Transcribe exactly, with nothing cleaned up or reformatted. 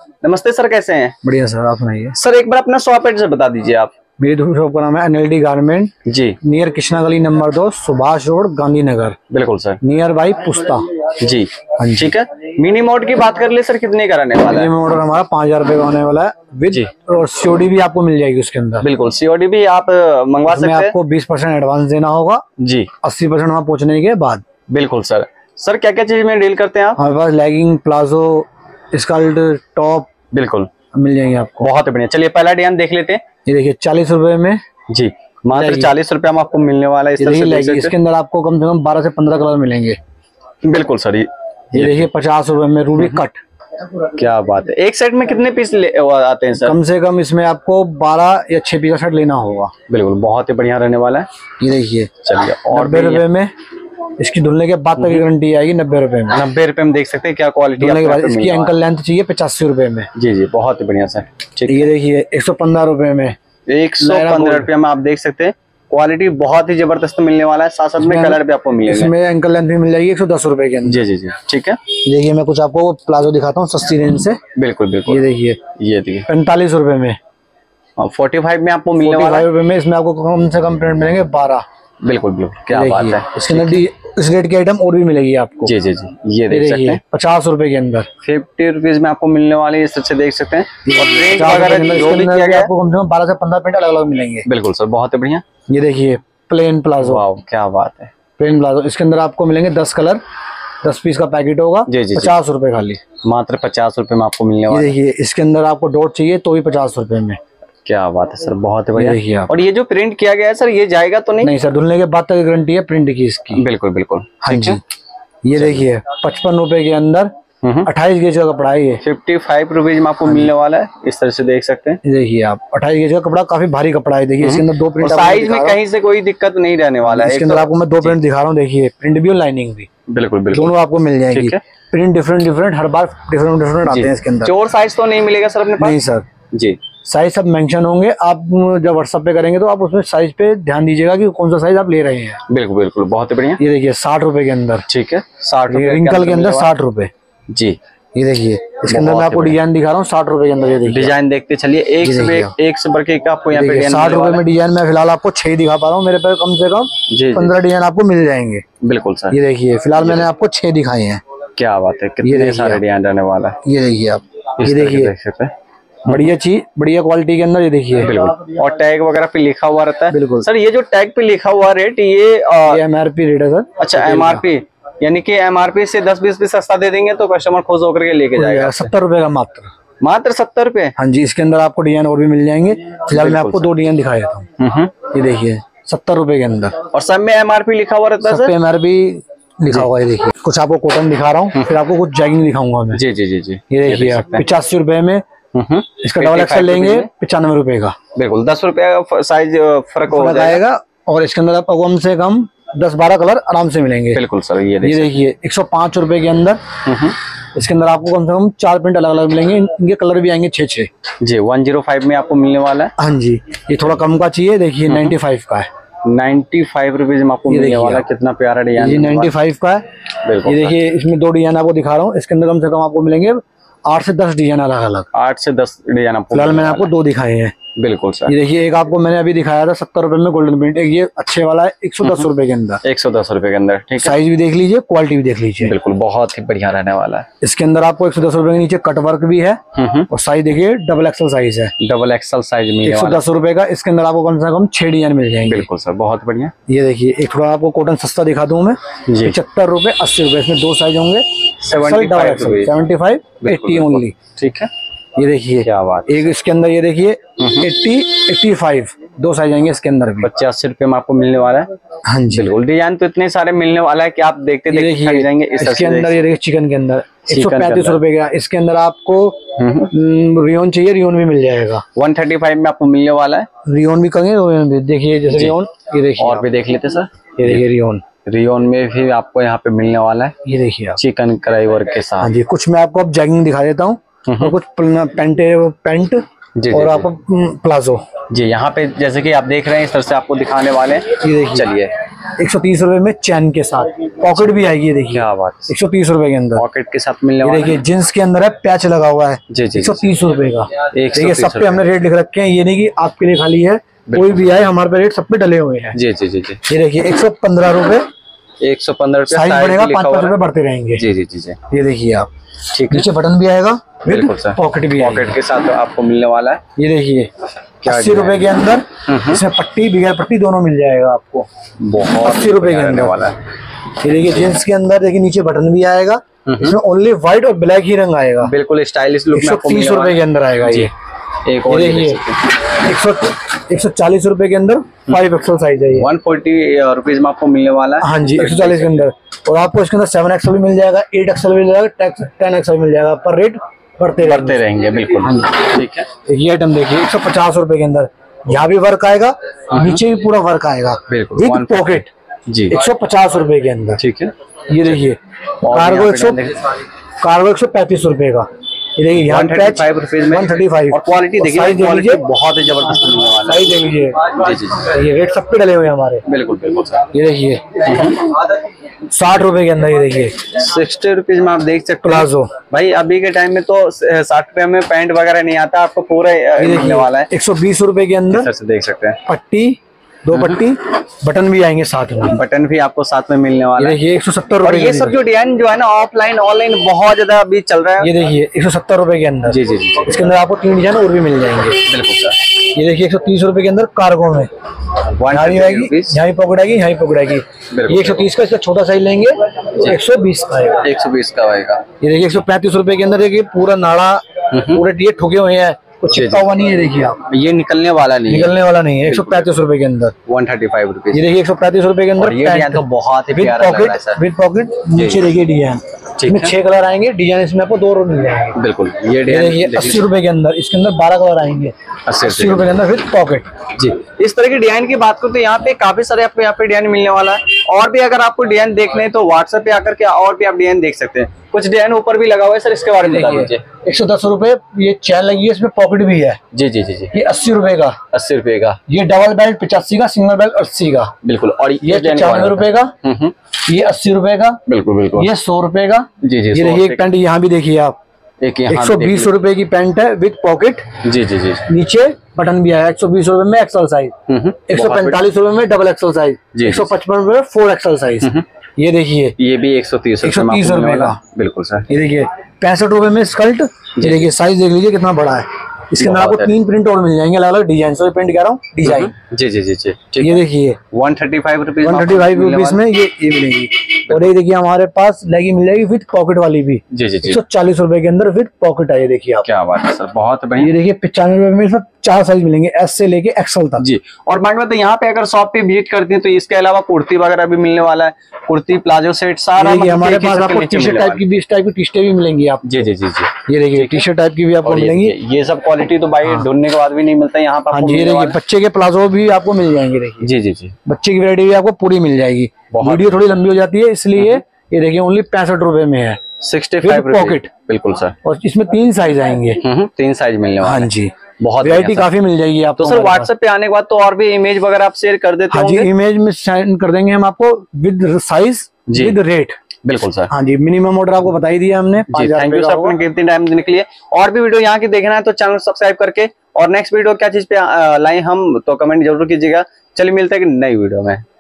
नमस्ते सर, कैसे हैं? बढ़िया सर, आप सुनाइए। सर एक बार अपना शॉप एड्रेस बता दीजिए आप। मेरी दुकान शॉप का नाम है NLD garment ji, near Krishna Gali number दो, सुभाष रोड, गांधीनगर। बिल्कुल सर, नियर बाई पुस्ता। जी ठीक है। मिनी मोड की बात कर ले सर, कितने का रहने वाला है? मिनी ऑर्डर हमारा पाँच हजार रुपए का होने वाला है विद, और सीओडी भी आपको मिल जाएगी उसके अंदर। बिल्कुल, सीओडी भी आप मंगवा सकते हैं। आपको बीस परसेंट एडवांस देना होगा जी, अस्सी परसेंट वहाँ पहुँचने के बाद। बिल्कुल सर। सर क्या क्या चीज में डील करते हैं आप? हमारे पास लेगिंग, प्लाजो, स्कर्ट, टॉप बिल्कुल मिल जाएंगे आपको। बहुत बढ़िया। चलिए पहला डिजाइन देख लेते हैं। ये देखिए चालीस रुपए में, जी मात्र चालीस रुपया में आपको मिलने वाला है। इस तरह से देख सकते हैं। इसके अंदर आपको कम से कम बारह से पंद्रह कलर मिलेंगे। बिल्कुल सर। ये ये देखिए पचास रुपए में रूबी कट। क्या बात है। एक सेट में कितने पीस आते हैं सर? कम से कम इसमें आपको बारह या छह पीस का सेट लेना होगा। बिल्कुल, बहुत ही बढ़िया रहने वाला है। ये देखिए चलिए, और नब्बे रुपए में इसकी धुलने के बाद तक की गारंटी आएगी। नब्बे रुपए में, नब्बे रुपए में देख सकते हैं क्या क्वालिटी धुलने के बाद। इसकी एंकल लेंथ चाहिए पचासी रुपए में। जी जी, बहुत ही बढ़िया सर। ठीक, ये देखिए एक सौ पंद्रह रुपए में, एक सौ पंद्रह रुपया में आप देख सकते हैं। क्वालिटी बहुत ही जबरदस्त मिलने वाला है। साथ साथ में कलर भी आपको मिलेगा। इसमें एंकल लेंथ भी मिल जाएगी एक सौ दस रुपए के अंदर। जी जी जी, ठीक है। देखिए मैं कुछ आपको प्लाजो दिखाता हूँ सस्ती रेंज से। बिल्कुल बिल्कुल। ये देखिए, ये देखिए पैंतालीस रुपए में, फोर्टी फाइव में आपको मिलने वाला है। रुपए में इसमें आपको कम से कम प्रिंट मिलेंगे बारह। बिल्कुल बिल्कुल, क्या बात है। इसके अंदर इस रेट की आइटम और भी मिलेगी आपको। जी जी जी, ये देख सकते हैं पचास रुपए के अंदर, फिफ्टी रुपीज में आपको मिलने वाले हैं। इस तरह से देख सकते हैं। और प्रिंट वगैरह जो भी किया गया आपको कम से कम बारह से पंद्रह प्रिंट अलग अलग मिलेंगे। बिल्कुल सर, बहुत ही बढ़िया। ये देखिए प्लेन प्लाजो। वाह, क्या बात है। प्लेन प्लाजो, इसके अंदर आपको मिलेंगे दस कलर, दस पीस का पैकेट होगा। जी जी, पचास रुपए खाली, मात्र पचास रुपए में आपको मिलने वाला है। देखिए इसके अंदर आपको डॉट चाहिए तो भी पचास रुपए में। क्या बात है सर, बहुत ही बढ़िया। देखिए आप, और ये जो प्रिंट किया गया है सर, ये जाएगा तो नहीं? नहीं सर, धुलने के बाद तक गारंटी है प्रिंट की इसकी। बिल्कुल बिल्कुल, हाँ जी। ये देखिए पचपन रुपए के अंदर अट्ठाईस गेज का कपड़ा है। ये फिफ्टी फाइव रुपीज में आपको मिलने वाला है। इस तरह से देख सकते हैं। देखिए आप अट्ठाईस गेज का कपड़ा, काफी भारी कपड़ा है। देखिए इसके अंदर दो प्रिंट, साइज में कहीं से कोई दिक्कत नहीं रहने वाला है। इसके अंदर आपको मैं दो प्रिंट दिखा रहा हूँ। देखिए प्रिंट भी और लाइनिंग भी। बिल्कुल बिल्कुल, दोनों आपको मिल जाएगी। प्रिंट डिफरेंट डिफरेंट हर बार डिफरेंट डिफरेंट आते हैं इसके अंदर। चोर साइज तो नहीं मिलेगा सर अपने पास? नहीं सर जी, साइज सब मेंशन होंगे। आप जब व्हाट्सएप पे करेंगे तो आप उसमें साइज पे ध्यान दीजिएगा कि कौन सा साइज आप ले रहे हैं। बिल्कुल बिल्कुल, बहुत ही बढ़िया। ये देखिए साठ रुपए के अंदर, ठीक है, साठ रुपए रिंकल के अंदर साठ रुपए। जी, ये देखिए इसके अंदर मैं आपको डिजाइन दिखा रहा हूँ साठ रुपए के अंदर। ये देखिए डिजाइन देखते चलिए। एक से एक से बढ़ के आपको यहाँ पे साठ रुपए में डिजाइन मैं फिलहाल आपको छह दिखा पा रहा हूँ। मेरे पास कम से कम पंद्रह डिजाइन आपको मिल जाएंगे। बिल्कुल सर। ये देखिए फिलहाल मैंने आपको छह दिखाए हैं। क्या बात है, कितने सारे डिजाइन रहने वाला है। ये देखिए आप, ये देखिए बढ़िया चीज, बढ़िया क्वालिटी के अंदर। ये देखिए बिल्कुल, और टैग वगैरह पे लिखा हुआ रहता है। बिल्कुल सर, ये जो टैग पे लिखा हुआ रेट, ये एमआरपी रेट है सर। अच्छा, एमआरपी यानी कि एमआरपी से दस बीस भी सस्ता दे देंगे तो कस्टमर खुश होकर के लेके जाएगा। सत्तर रुपए का मात्र, मात्र सत्तर रुपए। हाँ जी, इसके अंदर आपको डिजाइन और भी मिल जाएंगे। फिलहाल मैं आपको दो डिजाइन दिखा देता हूँ। ये देखिए सत्तर रुपए के अंदर, और सब में एमआरपी लिखा हुआ रहता है। सब पे एमआरपी लिखा हुआ है। देखिए कुछ आपको कॉटन दिखा रहा हूँ, फिर आपको कुछ जैगिंग दिखाऊंगा मैं। जी जी जी जी, ये देखिए पचासी रुपए में इसका डबल एक्सएल लेंगे पचानवे रुपए का। बिल्कुल, दस रुपए का साइज फर्क हो जाएगा। और इसके अंदर आपको कम से कम दस बारह कलर आराम से मिलेंगे। बिल्कुल सर। ये देखिए एक सौ पांच रुपए के अंदर, इसके अंदर आपको कम से कम चार प्रिंट अलग अलग मिलेंगे। इनके कलर भी आएंगे छह छह। जी, वन जीरो फाइव में आपको मिलने वाला है। हाँ जी, ये थोड़ा कम का चाहिए। देखिए नाइन्टी फाइव का है। नाइन्टी फाइव रुपीज में आपको मिलने वाला। कितना प्यारा डिजाइन। ये नाइन्टी फाइव का है। ये देखिए इसमें दो डिजाइन आपको दिखा रहा हूँ। इसके अंदर कम से कम आपको मिलेंगे आठ से दस डिजाइन अलग अलग। आठ से दस डिजाइन आपको। फिलहाल मैंने आपको दो दिखाए हैं। बिल्कुल सर। ये देखिए एक आपको मैंने अभी दिखाया था सत्तर रुपए में गोल्डन प्रिंट। ये अच्छे वाला है एक सौ दस रुपए के अंदर। एक सौ दस रुपए के अंदर, ठीक है। साइज भी देख लीजिए, क्वालिटी भी देख लीजिए। बिल्कुल, बहुत ही बढ़िया रहने वाला है। इसके अंदर आपको एक सौ दस रुपए के नीचे कट वर्क भी है। और साइज देखिए डबल एक्सल साइज है। डबल एक्सल साइज में एक सौ दस रुपए का। इसके अंदर आपको कम से कम छह डिजाइन मिल जाएंगे। बिल्कुल सर, बहुत बढ़िया। ये देखिए एक थोड़ा आपको कॉटन सस्ता दिखा दूं मैं। पचहत्तर रुपए अस्सी रुपए, इसमें दो साइज होंगे, सेवेंटी फाइव एट्टी ओनली, ठीक है। ये देखिए क्या बात। एक इसके अंदर ये देखिए अस्सी पचासी, दो साइज आएंगे इसके अंदर भी। पचासी रुपए में आपको मिलने वाला है। हाँ जी, बिल्कुल। डिजाइन तो इतने सारे मिलने वाला है कि आप देखते देखते थक जाएंगे। इसके अंदर ये देखिए चिकन के अंदर एक सौ पैंतीस रुपए का। इसके अंदर आपको रियोन चाहिए, रियोन भी मिल जाएगा। वन थर्टी फाइव में आपको मिलने वाला है। रियोन भी कहेंगे, रियोन भी देखिए, जैसे रियोन ये देखिए, और भी देख लेते सर। ये देखिए रियोन, रियोन में भी आपको यहाँ पे मिलने वाला है। ये देखिए चिकन कढ़ाई वर्क के साथ। हाँ जी, कुछ मैं आपको अब जैगिंग दिखा देता हूँ और कुछ पेंट पेंट और आपको प्लाजो। जी, यहाँ पे जैसे कि आप देख रहे हैं इस तरह से आपको दिखाने वाले हैं। ये देखिए, चलिए एक सौ तीस रुपए में चैन के साथ पॉकेट भी आएगी। ये देखिए क्या बात, एक सौ तीस रुपए के अंदर पॉकेट के साथ मिलने वाला। देखिए जींस के अंदर है, पैच लगा हुआ है, जी जी एक सौ तीस रुपए का। देखिए सब पे रुपए। हमने रेट लिख रखे हैं, ये नहीं कि आपके लिए खाली है, कोई भी आए हमारे पे रेट सब पे डले हुए हैं। जी जी जी जी। ये देखिए एक सौ पंद्रह रुपए, एक सौ पंद्रह रुपए साइज बढ़ेगा, पाँच पाँच रुपए बढ़ते रहेंगे। जी जी जी जी। ये देखिए आप, ठीक है, नीचे बटन भी आएगा, बिल्कुल सर, पॉकेट भी आएगा, पॉकेट के साथ आपको मिलने वाला है। ये देखिए अस्सी रुपए के अंदर, इसमें पट्टी बगैर पट्टी दोनों मिल जाएगा आपको, बहुत अस्सी रुपए के अंदर वाला है। ये देखिए जींस के अंदर देखिए नीचे बटन भी आएगा, इसमें ओनली व्हाइट और ब्लैक ही रंग आएगा, बिल्कुल स्टाइलिश लुक में आपको तीस रुपए के अंदर आएगा। ये एक और देखिए एक सौ एक सौ चालीस रुपए के अंदर फाइव एक्सएल साइज है, वन फोर्टी रुपीज में आपको मिलने वाला है। हाँ जी एक सौ चालीस के अंदर, और आपको इसके अंदर सेवन एक्सएल भी मिल जाएगा, एट एक्सएल भी मिल जाएगा, टेन एक्सएल मिल जाएगा, पर रेट बढ़ते बढ़ते रहेंगे। बिल्कुल हाँ जी। ठीक है, ये आइटम देखिए एक सौ पचास रुपए के अंदर, यहाँ भी वर्क आएगा, नीचे भी पूरा वर्क आएगा, बिल्कुल विद पॉकेट जी, एक सौ पचास रुपए के अंदर। ठीक है, ये देखिए कार्गो एक सौ कार्गो एक सौ पैंतीस रुपए का। ये देखिए यहाँ पैच वन थर्टी फाइव, और क्वालिटी देखिए, क्वालिटी बहुत ही जबरदस्त मिलने वाला है। साइज देख लीजिए, जी जी जी, ये रेट सब पे डले हुए हैं हमारे। बिल्कुल बिल्कुल सर। ये देखिए साठ रुपए के अंदर, ये देखिए सिक्सटी रुपीज में आप देख सकते हैं प्लाजो। भाई अभी के टाइम में तो साठ रुपए में पैंट वगैरह नहीं आता, आपको पूरा मिलने वाला है। एक सौ बीस रुपए के अंदर से देख सकते हैं, पट्टी दो पट्टी, बटन भी आएंगे साथ में, बटन भी आपको साथ में मिलने वाला है। ये एक सौ सत्तर और रुपए। ये सब जो डिजाइन जो है ना ऑफलाइन ऑनलाइन बहुत ज्यादा अभी चल रहा है। ये देखिए एक सौ सत्तर रुपए के अंदर, जी जी जी, इसके अंदर आपको तीन डिजाइन और भी मिल जाएंगे। बिल्कुल सर। ये देखिए एक सौ तीस रुपए के अंदर कार्गो में, यहाँ भी आएगी, यहाँ भी पॉकेट आएगी, यहाँ भी पॉकेट आएगी। ये एक सौ तीस का, इसका छोटा साइज लेंगे एक सौ बीस का आएगा, एक सौ बीस का आएगा। ये देखिए एक सौ पैंतीस रुपए के अंदर, देखिए पूरा नाड़ा पूरे टीए ठुके हुए हैं, कुछ चिपका हुआ नहीं है। देखिए आप, ये निकलने वाला नहीं निकलने वाला नहीं है। एक सौ पैंतीस रुपए के अंदर वन थर्टी फाइव रुपीज। ये देखिए एक सौ पैंतीस रुपए के अंदर, ये डिजाइन तो बहुत ही विद प्यारा लग रहा है पॉकेट, सर। विद पॉकेट नीचे देखिए डिजाइन, इसमें छह कलर आएंगे, डिजाइन इसमें आपको दो मिल जाएंगे। बिल्कुल ये ये देखिए अस्सी रुपए के अंदर, इसके अंदर बारह कलर आएंगे, अस्सी रुपए के अंदर विद पॉकेट। जी, इस तरह की डिजाइन की बात करूं तो यहाँ पे काफी सारे आपको यहाँ पे डिजाइन मिलने वाला है। और भी अगर आपको डिजाइन देखने हैं तो व्हाट्सएप पे आकर के और भी आप डिजाइन देख सकते हैं। कुछ डिजाइन ऊपर भी लगा हुआ है सर, इसके बारे में बता दीजिए। एक सौ दस रुपए ये चैन लगी है, इसमें पॉकेट भी है। जी जी जी जी, ये अस्सी रुपए का, अस्सी रुपए का। ये डबल बेल्ट पचासी का, सिंगल बेल्ट अस्सी का। बिल्कुल, और ये पचानवे रुपए का, ये अस्सी रुपए का, बिल्कुल बिल्कुल, ये सौ रुपए का। जी जी, ये देखिए एक पैंट यहाँ भी देखिए आप, एक एक सौ बीस रुपए की पैंट है विद पॉकेट। जी जी जी, नीचे बटन भी आया, एक सौ बीस रुपए में एक्सल साइज, एक सौ पैंतालीस रुपए में डबल एक्सल साइज, एक सौ पचपन रुपए में फोर एक्सल साइज। ये देखिए ये भी एक सौ तीस एक सौ तीस रुपए का। बिल्कुल सर। ये देखिए पैंसठ रुपए में स्कर्ट। ये देखिए साइज देख लीजिए कितना बड़ा है, इसके अंदर आपको तीन प्रिंट और मिल जाएंगे, अलग अलग डिजाइन। सो प्रिंट कह रहा हूँ डिजाइन। जी जी जी जी, ये देखिए one thirty five rupees, one thirty five rupees में ये ये मिलेगी। और ये देखिए हमारे पास लेगी मिल जाएगी विद पॉकेट वाली भी, जी जी जी, एक सौ चालीस रुपए के अंदर विद पॉकेट है। ये देखिए आप, क्या बात है सर, बहुत बढ़िया। ये देखिए पचानवे रुपए में इसमें चार साइज मिलेंगे, एस से लेके एक्सएल तक। जी, और बाकी बात यहाँ पे अगर शॉप पे विजिट करती है तो इसके अलावा कुर्ती वगैरह भी मिलने वाला है, कुर्ती प्लाजो सेट सारा। देखिए हमारे पास आपको टी शर्ट टाइप की भी, इस टाइप की टी शर्टें भी मिलेंगी आप। जी जी जी जी, ये देखिए टी शर्ट टाइप की भी आपको मिलेंगी। ये सब क्वालिटी तो भाई ढूंढने के बाद भी नहीं मिलता यहाँ पर। हाँ जी, ये देखिए बच्चे के प्लाजो भी आपको मिल जाएंगे। देखिए जी जी जी, बच्चे की वैरायटी भी आपको पूरी मिल जाएगी। वीडियो थोड़ी लंबी हो जाती है इसलिए ये देखिए ओनली पैंसठ रुपए में है, सिक्सटी फाइव पॉकेट। बिल्कुल सर, और इसमें तीन साइज आएंगे, तीन साइज मिलने वाले। हाँ जी, बहुत वैरायटी काफी मिल जाएगी आपको। तो सर व्हाट्सएप पे आने के बाद तो और भी इमेज वगैरह आप शेयर कर देते हैं? हाँ जी, इमेज में सेंड कर देंगे हम आपको विद साइज विद रेट। बिल्कुल सर। हाँ जी, मिनिमम ऑर्डर आपको बता ही दिया हमने। थैंक यू सर अपने कीमती टाइम देने के लिए। और भी वीडियो यहाँ की देखना है तो चैनल सब्सक्राइब करके, और नेक्स्ट वीडियो क्या चीज पे लाए हम तो कमेंट जरूर कीजिएगा। चलिए मिलते हैं नई वीडियो में।